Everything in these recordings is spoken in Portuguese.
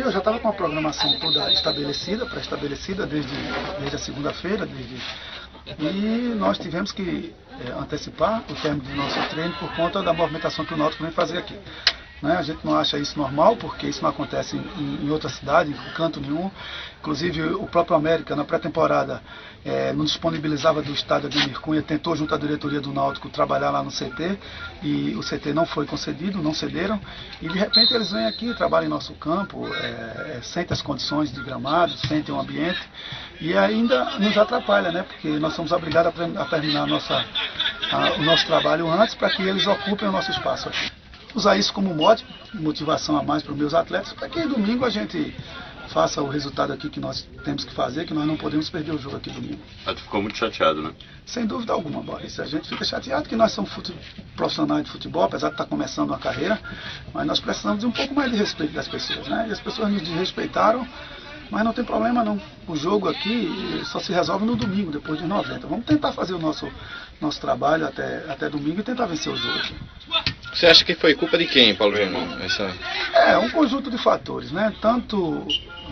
eu já estava com a programação toda estabelecida, pré-estabelecida desde a segunda-feira, e nós tivemos que antecipar o término do nosso treino por conta da movimentação que o Náutico vem fazer aqui. A gente não acha isso normal, porque isso não acontece em outra cidade, em canto nenhum. Inclusive, o próprio América, na pré-temporada, não disponibilizava do estádio Ademir Cunha, tentou, junto à diretoria do Náutico, trabalhar lá no CT, e o CT não foi concedido, não cederam, e de repente eles vêm aqui, trabalham em nosso campo, sentem as condições de gramado, sentem o ambiente, e ainda nos atrapalha, né? Porque nós somos obrigados a terminar o nosso trabalho antes, para que eles ocupem o nosso espaço aqui. Usar isso como motivação a mais para os meus atletas, para que domingo a gente faça o resultado aqui que nós temos que fazer, que nós não podemos perder o jogo aqui domingo. Tu ficou muito chateado, né? Sem dúvida alguma, Boris. A gente fica chateado que nós somos profissionais de futebol, apesar de estar começando uma carreira, mas nós precisamos de um pouco mais de respeito das pessoas, né? E as pessoas nos desrespeitaram, mas não tem problema não. O jogo aqui só se resolve no domingo, depois de 90. Vamos tentar fazer o nosso trabalho até domingo e tentar vencer o jogo aqui. Você acha que foi culpa de quem, Paulo Júnior? Um conjunto de fatores, né? Tanto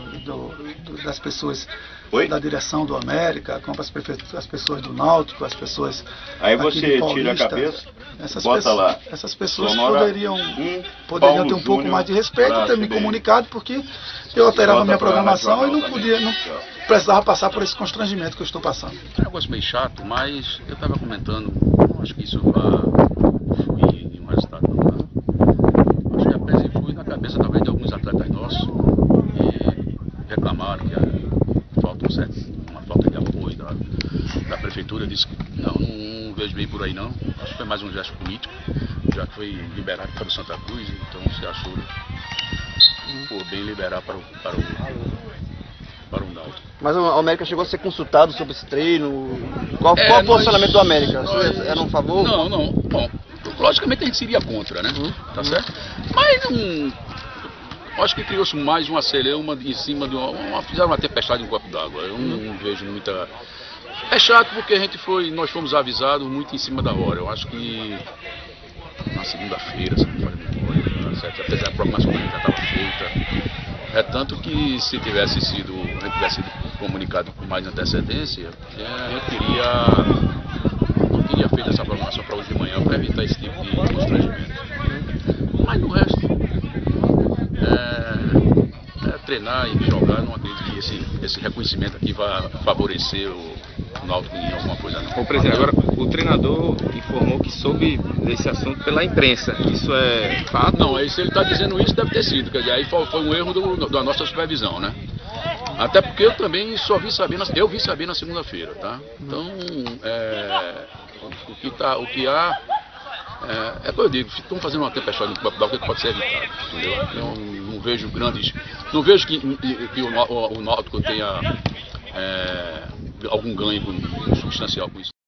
das pessoas da direção do América, como as pessoas do Náutico, as pessoas. Aí você tira a cabeça, lá. Essas pessoas poderiam ter um pouco mais de respeito, ter me comunicado, porque eu alterava a minha programação e não precisava passar por esse constrangimento que eu estou passando. É um negócio meio chato, mas eu estava comentando, não acho que isso vai fluir em um resultado não. Acho que a presa influi na cabeça talvez de alguns atletas nossos que reclamaram que falta uma falta de apoio da prefeitura. Disse que não vejo bem por aí não. Acho que foi mais um gesto político, já que foi liberado para o Santa Cruz, então se achou por bem liberar para o Náutico. Mas o América chegou a ser consultado sobre esse treino? Qual o posicionamento do América? Era um favor? Não. Bom, logicamente a gente seria contra, né? Tá certo? Mas acho que criou-se mais uma celeuma em cima de fizeram uma tempestade em um copo d'água. Eu não vejo muita. É chato porque nós fomos avisados muito em cima da hora. Eu acho que na segunda-feira, se não me falha a memória, apesar da programação já estava feita. É tanto que se tivesse sido comunicado com mais antecedência, eu teria feito essa programação para hoje de manhã para evitar esse tipo de constrangimento. Mas no resto, treinar e jogar, não acredito que esse reconhecimento aqui vai favorecer o Náutico em alguma coisa não. Ô, presidente, agora o treinador informou que soube desse assunto pela imprensa. Isso é fato? Não, se ele está dizendo isso, deve ter sido. Quer dizer, aí foi um erro da nossa supervisão, né? Até porque eu também só vi saber na segunda-feira, tá? Então, o que há é que eu digo, estão fazendo uma tempestade no copo d'água que pode ser evitado, entendeu? Eu não vejo que o Náutico tenha algum ganho substancial com isso.